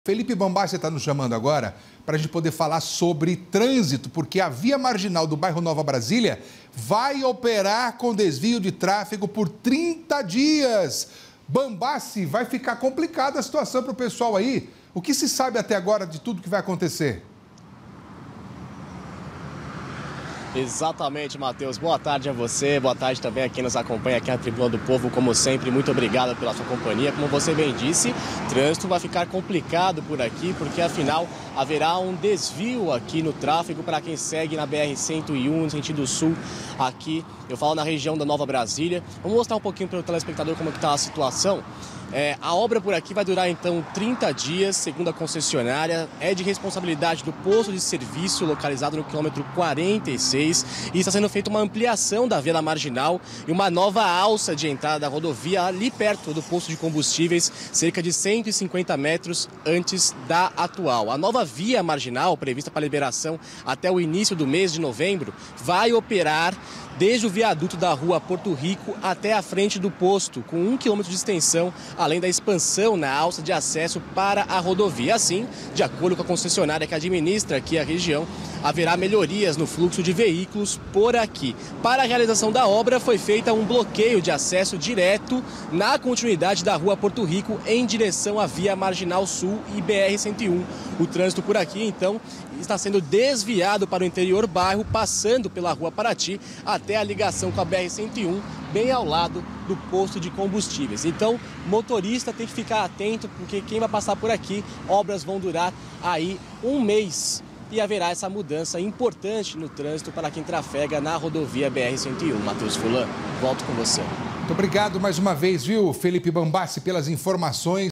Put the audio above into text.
Felipe Bambassi está nos chamando agora para a gente poder falar sobre trânsito, porque a via marginal do bairro Nova Brasília vai operar com desvio de tráfego por 30 dias. Bambassi, vai ficar complicada a situação para o pessoal aí. O que se sabe até agora de tudo que vai acontecer? Exatamente, Matheus. Boa tarde a você, boa tarde também a quem nos acompanha aqui na Tribuna do Povo. Como sempre, muito obrigado pela sua companhia. Como você bem disse, o trânsito vai ficar complicado por aqui, porque afinal haverá um desvio aqui no tráfego para quem segue na BR-101, no sentido sul, aqui. Eu falo na região da Nova Brasília. Vamos mostrar um pouquinho para o telespectador como está a situação. A obra por aqui vai durar então 30 dias, segundo a concessionária. É de responsabilidade do posto de serviço localizado no quilômetro 46 e está sendo feita uma ampliação da via da marginal e uma nova alça de entrada da rodovia ali perto do posto de combustíveis, cerca de 150 metros antes da atual. A nova via marginal, prevista para liberação até o início do mês de novembro, vai operar desde o viaduto da rua Porto Rico até a frente do posto, com 1 quilômetro de extensão, além da expansão na alça de acesso para a rodovia. Assim, de acordo com a concessionária que administra aqui a região, haverá melhorias no fluxo de veículos por aqui. Para a realização da obra, foi feita um bloqueio de acesso direto na continuidade da rua Porto Rico em direção à via Marginal Sul e BR-101. O trânsito por aqui, então, está sendo desviado para o interior bairro, passando pela rua Paraty até a ligação com a BR-101, bem ao lado do posto de combustíveis. Então, motorista tem que ficar atento, porque quem vai passar por aqui, obras vão durar aí um mês. E haverá essa mudança importante no trânsito para quem trafega na rodovia BR-101. Matheus Fulan, volto com você. Muito obrigado mais uma vez, viu, Felipe Bambassi, pelas informações.